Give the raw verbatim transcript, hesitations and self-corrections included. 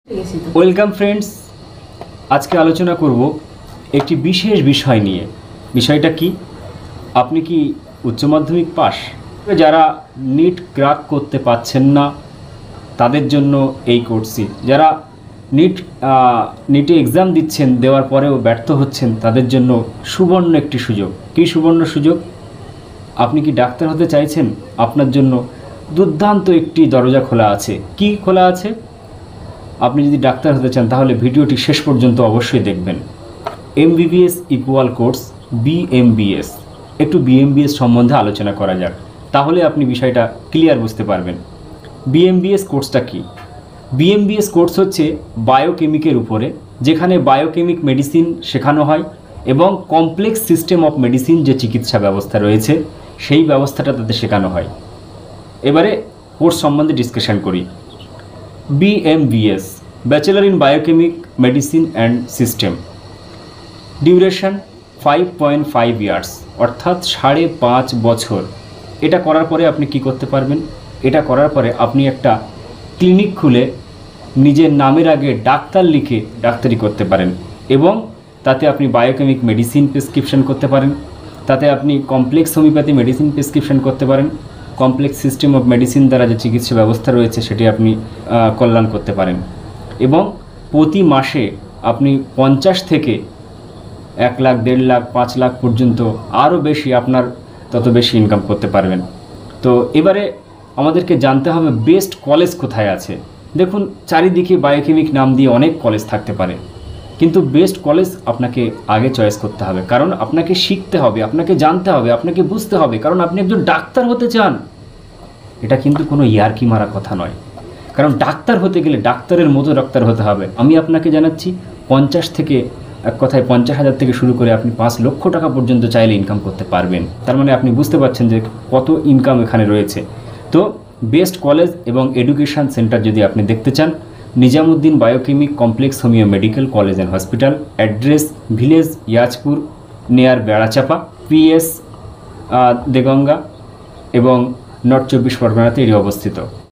Welcome friends, আজকে আলোচনা করব একটি বিশেষ বিষয় নিয়ে। বিষয়টা কি? আপনি কি উচ্চ মাধ্যমিক পাস? যারা নিট ক্র্যাক করতে পারছেন না তাদের জন্য এই কোর্সটি। যারা নিট নিটে এক্সাম দিচ্ছেন, দেওয়ার পরেও ব্যর্থ হচ্ছেন, তাদের জন্য সুবর্ণ একটি সুযোগ। কী সুবর্ণ সুযোগ? আপনি কি ডাক্তার হতে চাইছেন? আপনার জন্য দুর্দান্ত একটি দরজা খোলা আছে। কি খোলা আছে? আপনি যদি ডাক্তার হতে চান তাহলে ভিডিওটি শেষ পর্যন্ত অবশ্যই দেখবেন। MBBS equal course BMBS. একটু বিএমবিএস সম্বন্ধে আলোচনা করা যাক, তাহলে আপনি বিষয়টা ক্লিয়ার বুঝতে পারবেন। বিএমবিএস কোর্সটা কি? বিএমবিএস কোর্স হচ্ছে বায়োকেমিকের উপরে, যেখানে বায়োকেমিক মেডিসিন শেখানো হয় এবং কমপ্লেক্স সিস্টেম অফ মেডিসিন যে চিকিৎসা ব্যবস্থা রয়েছে সেই ব্যবস্থাটা তাতে শেখানো হয়। এবারে কোর্স সম্বন্ধে ডিসকাশন করি। BMBS, bachelor in biochemic medicine and system, duration five point five years, অর্থাৎ সাড়ে পাঁচ বছর। এটা করার পরে আপনি কি করতে পারবেন? এটা করার পরে আপনি একটা ক্লিনিক খুলে নিজের নামের আগে ডাক্তার লিখে ডাক্তারি করতে পারেন এবং তাতে আপনি বায়োকেমিক মেডিসিন প্রেসক্রিপশন করতে পারেন, তাতে আপনি কমপ্লেক্স হোমিওপ্যাথি মেডিসিন প্রেসক্রিপশন করতে পারেন, কমপ্লেক্স সিস্টেম অফ মেডিসিন দ্বারা যে চিকিৎসা ব্যবস্থা রয়েছে সেটি আপনি কল্যাণ করতে পারেন এবং প্রতি মাসে আপনি পঞ্চাশ থেকে এক লাখ দেড় লাখ পাঁচ লাখ পর্যন্ত আরও বেশি, আপনার তত বেশি ইনকাম করতে পারবেন। তো এবারে আমাদেরকে জানতে হবে বেস্ট কলেজ কোথায় আছে। দেখুন, চারিদিকে বায়োকেমিক নাম দিয়ে অনেক কলেজ থাকতে পারে, কিন্তু বেস্ট কলেজ আপনাকে আগে চয়েস করতে হবে। কারণ আপনাকে শিখতে হবে, আপনাকে জানতে হবে, আপনাকে বুঝতে হবে। কারণ আপনি একজন ডাক্তার হতে চান, এটা কিন্তু কোনো ইয়ার্কি মারা কথা নয়। কারণ ডাক্তার হতে গেলে ডাক্তারের মতো ডাক্তার হতে হবে। আমি আপনাকে জানাচ্ছি পঞ্চাশ থেকে, এক কথায় পঞ্চাশ হাজার থেকে শুরু করে আপনি পাঁচ লক্ষ টাকা পর্যন্ত চাইলে ইনকাম করতে পারবেন। তার মানে আপনি বুঝতে পারছেন যে কত ইনকাম এখানে রয়েছে। তো বেস্ট কলেজ এবং এডুকেশান সেন্টার যদি আপনি দেখতে চান, Nizamuddin biochemic complex homeo medical college and hospital, address village Yazpur near Berachampa, PS Deganga এবং নর্থ চব্বিশ পরগনাতে এটি অবস্থিত।